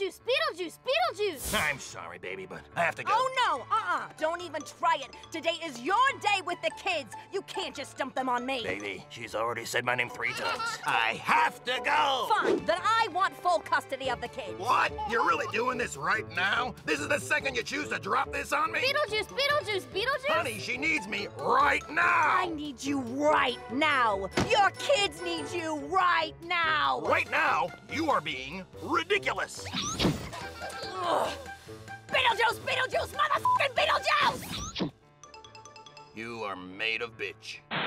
Beetlejuice, Beetlejuice, Beetlejuice! I'm sorry, baby, but I have to go. Oh, no, don't even try it. Today is your day with the kids. You can't just dump them on me. Baby, she's already said my name 3 times. I have to go! Fine, then I want full custody of the kids. What? You're really doing this right now? This is the second you choose to drop this on me? Beetlejuice, Beetlejuice, Beetlejuice! Honey, she needs me right now! I need you right now. Your kids need you right now. Right now, you are being ridiculous. Ugh. Beetlejuice, Beetlejuice, motherfucking Beetlejuice! You are made of bitch.